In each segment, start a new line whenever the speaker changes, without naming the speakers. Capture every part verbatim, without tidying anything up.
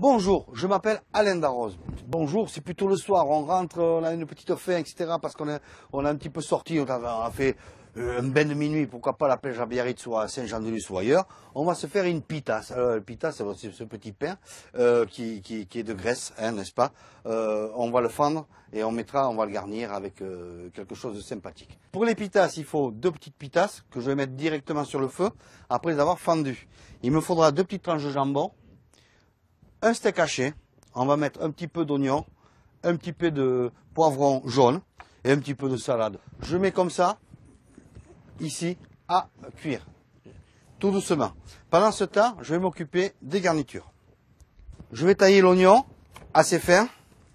Bonjour, je m'appelle Alain Darroze. Bonjour, c'est plutôt le soir, on rentre, on a une petite faim, et cetera. Parce qu'on a, on a un petit peu sorti, on a, on a fait un bain de minuit, pourquoi pas la plage à Biarritz ou à Saint-Jean-de-Luz ou ailleurs. On va se faire une pita. Alors, le pita, c'est ce petit pain euh, qui, qui, qui est de graisse, hein, n'est-ce pas euh, On va le fendre et on mettra, on va le garnir avec euh, quelque chose de sympathique. Pour les pitas, il faut deux petites pitas que je vais mettre directement sur le feu après les avoir fendues. Il me faudra deux petites tranches de jambon, un steak haché, on va mettre un petit peu d'oignon, un petit peu de poivron jaune et un petit peu de salade. Je mets comme ça, ici, à cuire, tout doucement. Pendant ce temps, je vais m'occuper des garnitures. Je vais tailler l'oignon assez fin.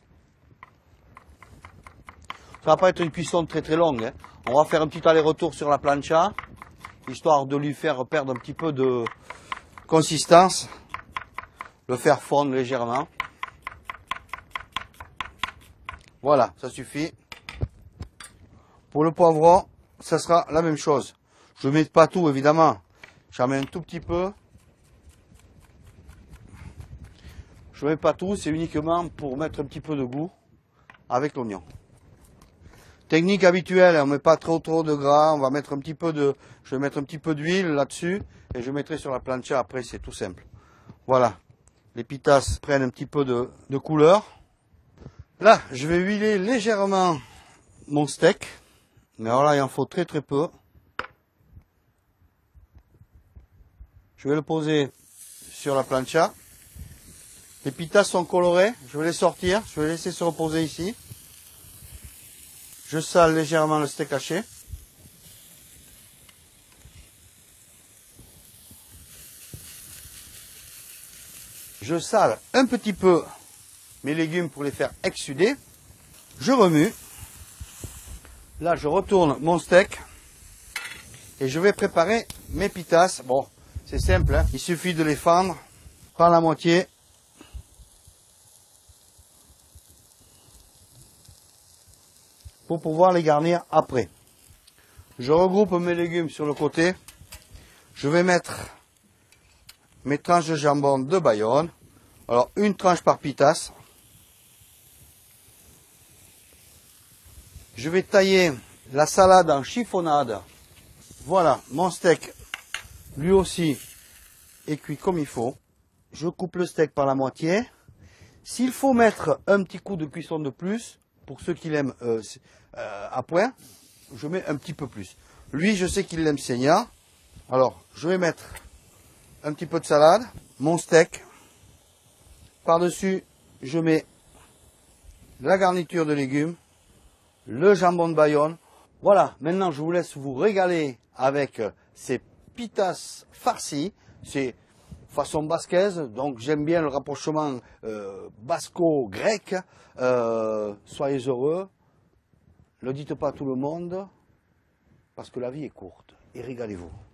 Ça va pas être une cuisson très très longue, hein. On va faire un petit aller-retour sur la plancha, histoire de lui faire perdre un petit peu de consistance. Le faire fondre légèrement. Voilà, ça suffit. Pour le poivron, ça sera la même chose. Je ne mets pas tout, évidemment. J'en mets un tout petit peu. Je ne mets pas tout, c'est uniquement pour mettre un petit peu de goût avec l'oignon. Technique habituelle, on ne met pas trop trop de gras. On va mettre un petit peu de, je vais mettre un petit peu d'huile là-dessus et je mettrai sur la plancha après, c'est tout simple. Voilà. Les pitas prennent un petit peu de, de couleur. Là, je vais huiler légèrement mon steak. Mais alors là, il en faut très très peu. Je vais le poser sur la plancha. Les pitas sont colorés. Je vais les sortir. Je vais les laisser se reposer ici. Je sale légèrement le steak haché. Je sale un petit peu mes légumes pour les faire exsuder. Je remue. Là, je retourne mon steak. Et je vais préparer mes pitas. Bon, c'est simple, hein. Il suffit de les fendre par la moitié. Pour pouvoir les garnir après. Je regroupe mes légumes sur le côté. Je vais mettre mes tranches de jambon de Bayonne. Alors, une tranche par pitas. Je vais tailler la salade en chiffonnade. Voilà, mon steak, lui aussi, est cuit comme il faut. Je coupe le steak par la moitié. S'il faut mettre un petit coup de cuisson de plus, pour ceux qui l'aiment euh, euh, à point, je mets un petit peu plus. Lui, je sais qu'il l'aime saignant. Alors, je vais mettre un petit peu de salade, mon steak. Par-dessus, je mets la garniture de légumes, le jambon de Bayonne. Voilà, maintenant je vous laisse vous régaler avec ces pitas farcis. C'est façon basquaise, donc j'aime bien le rapprochement euh, basco-grec. Euh, soyez heureux, ne dites pas à tout le monde, parce que la vie est courte, et régalez-vous.